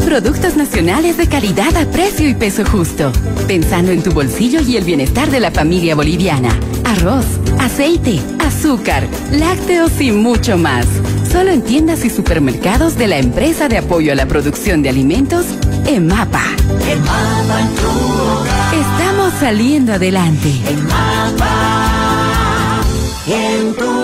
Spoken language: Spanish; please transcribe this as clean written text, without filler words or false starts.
Productos nacionales de calidad a precio y peso justo. Pensando en tu bolsillo y el bienestar de la familia boliviana. Arroz, aceite, azúcar, lácteos y mucho más. Solo en tiendas y supermercados de la Empresa de Apoyo a la Producción de Alimentos, EMAPA. EMAPA en tu hogar. Estamos saliendo adelante. EMAPA en tu